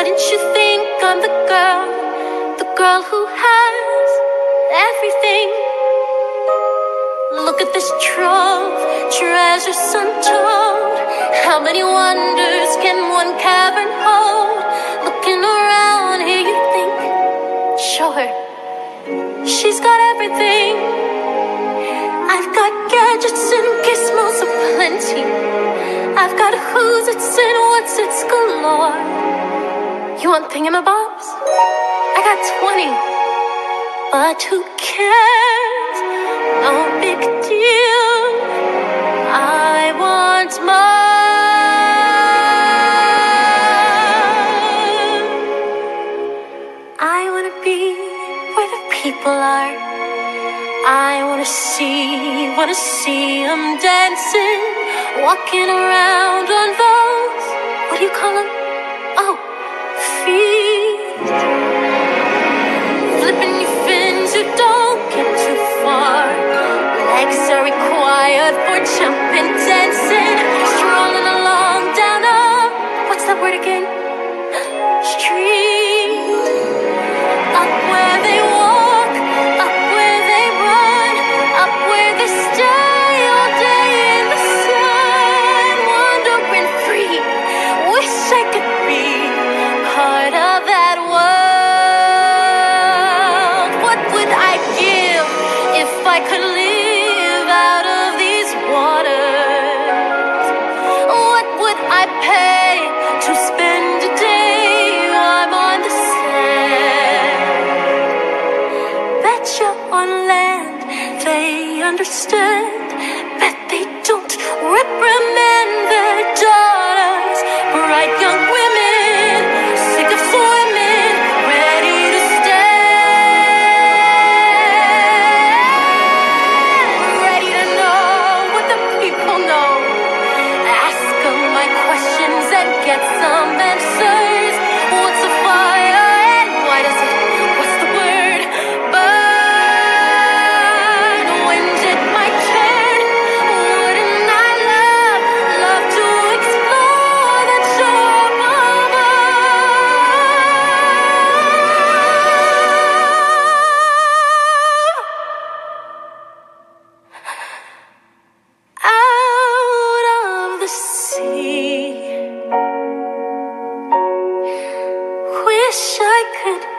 Wouldn't you think I'm the girl who has everything? Look at this trove, treasures untold. How many wonders can one cavern hold? Looking around here you think, show her, she's got everything. I've got gadgets and gizmos aplenty. I've got who's it's and what's it's galore. You want thingamabobs? I got 20. But who cares? No big deal. I want more. I wanna be where the people are. I wanna see them dancing, walking around on those, what do you call them? Oh, feet. Flipping your fins, you don't get too far. Legs are required for jumping, dancing, strolling along down a, what's that word again? Street. Up where they walk, up where they run, up where they stay all day in the sun, wandering free. Wish I could be part of that world. What would I give if I could live out of these waters? What would I pay to spend a day I'm on the sand? Betcha on land they understand. Bet they don't reprimand their daughters. Bright young women, sick of swimming, ready to stand, ready to know what the people know. Ask them my questions and get some answers. What's a fire and why does it, what's the word, burn? When did my turn? Wouldn't I love to explore that shore above us? Out of the sea. Wish I could